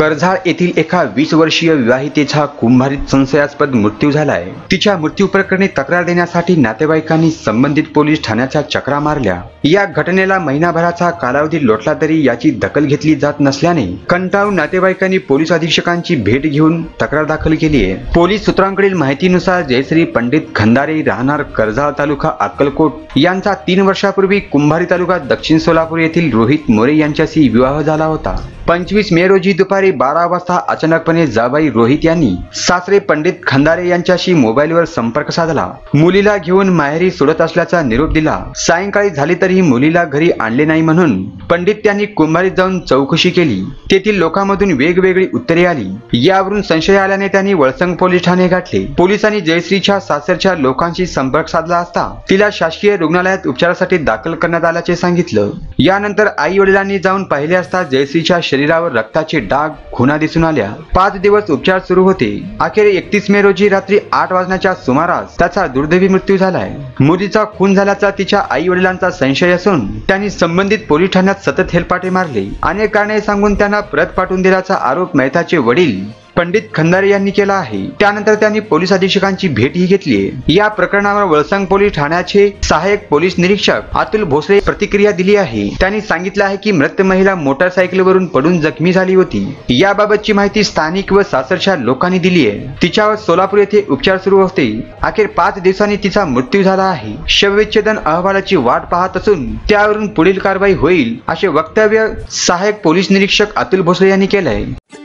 कर्जाळ येथील एका 20 वर्षीय विवाहितेचा कुंभारीत संशयास्पद मृत्यू झालाय। तिच्या मृत्यू प्रकरणी तक्रार देण्यासाठी नातेवाईकांनी संबंधित पोलीस ठाण्याच्या चक्रा मारल्या। या घटनेला महिनाभराचा कालावधी लोटला तरी याची दखल घेतली जात नसल्याने कंटाळून नातेवाईकांनी पोलीस अधीक्षकांची भेट घेऊन तक्रार दाखल केली आहे। पोलीस सूत्रांकडील माहितीनुसार जयश्री पंडित खंदारे राहणार कर्जाळ तालुका अक्कलकोट यांचा 3 वर्षापूर्वी कुंभारी तालुका दक्षिण सोलापूर येथील रोहित मोरे यांच्याशी विवाह झाला होता। 25 मे रोजी दुपारी 12 वाजता अचानकपणे जावई रोहित यांनी सासरे पंडित खंदारे यांच्याशी मोबाईलवर संपर्क साधला। मुलीला घेऊन माहेरी सोडत असल्याचा निरोप दिला। सायंकाळी झाली तरीही मुलीला घरी आणले नाही म्हणून पंडित त्यांनी कुंभारीत जाऊन चौकशी केली। तेथील लोकांमधून वेगवेगळी उत्तरे आली। यावरून संशय आल्याने त्यांनी वळसंग पोलीस ठाणे गाठले। पोलिसांनी जयश्रीच्या सासरच्या लोकांशी संपर्क साधला असता तिला शासकीय रुग्णालयात उपचारासाठी दाखल करण्यात आल्याचे सांगितलं। यानंतर आई वडिलांनी जाऊन पाहिले असता जयश्रीच्या शरीरावर रक्ताचे डाग खुणा दिसून आल्या। 5 दिवस उपचार सुरू होते। अखेर 31 मे रोजी रात्री 8 वाजण्याच्या सुमारास त्याचा दुर्दैवी मृत्यू झालाय। मुलीचा खून झाल्याचा तिच्या आई वडिलांचा संशय असून त्यांनी संबंधित पोलीस ठाण्यात सतत हेलपाटे मारले। अनेक कारणे सांगून त्यांना परत पाठवून दिल्याचा आरोप मेहताचे वडील पंडित खंदारे यांनी केला आहे। त्यानंतर त्यांनी पोलीस अधीक्षकांची भेटही घेतली आहे। या प्रकरणावर वळसंग पोलीस ठाण्याचे सहाय्यक पोलीस निरीक्षक अतुल भोसले प्रतिक्रिया दिली आहे। त्यांनी सांगितलं आहे की मृत महिला मोटरसायकलवरून पडून जखमी झाली होती। याबाबतची माहिती स्थानिक व सासरच्या लोकांनी दिली आहे। तिच्यावर सोलापूर येथे उपचार सुरू होते। अखेर 5 दिवसांनी तिचा मृत्यू झाला आहे। शवविच्छेदन अहवालाची वाट पाहत असून त्यावरून पुढील कारवाई होईल असे वक्तव्य सहाय्यक पोलीस निरीक्षक अतुल भोसले यांनी केलंय।